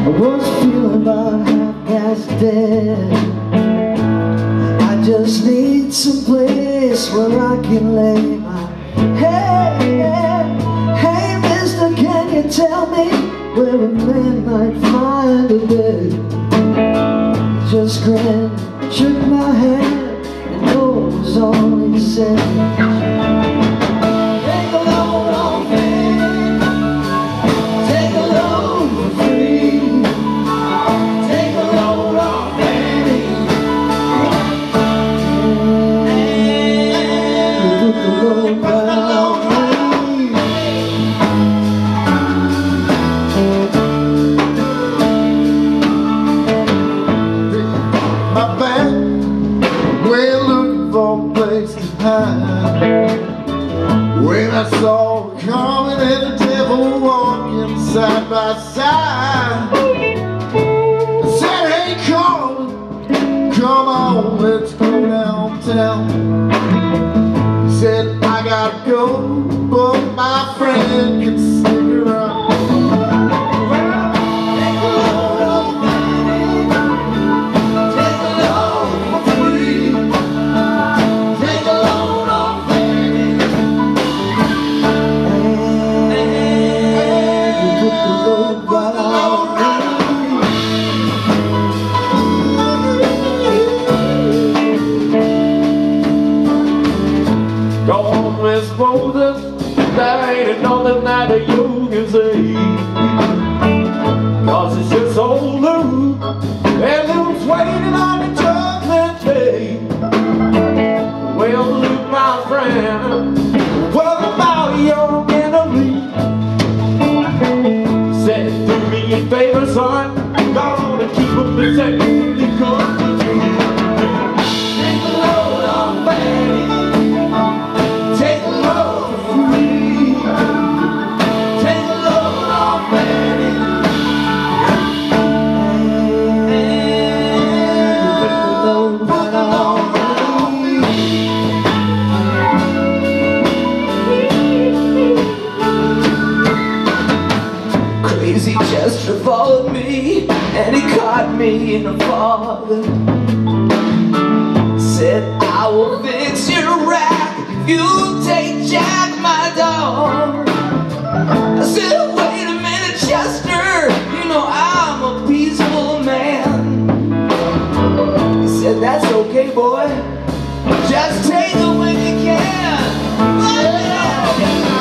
I was feeling about half-past dead. I just need some place where I can lay my head. Hey, mister, can you tell me where a man might find a bed? He just grinned, shook my hand, and that was all he said. Take a load on faith, take a load for free, take a load on Fanny, and put the load right on me. My back, we're looking for a place to hide. When I saw Carmen and the devil walking side by side, I said, hey Carmen, come on, let's go downtown. He said, I gotta go, but my friend can stick around. Don't misquote us, there ain't another night that you can say, 'cause it's just old Luke, and Luke's waiting on the judgment day. Well, Luke, my friend, what about your enemy? Said, do me a favor, son, gonna keep them exactly company. Take a load on Fanny, take a load for free, take a load on Fanny, put the load right on me. Crazy Chester followed me, and he caught me in a fog. Said, I will fix your rack if you take Jack, my dog. I said, wait a minute, Chester, you know I'm a peaceful man. He said, that's okay, boy, just take it when you can.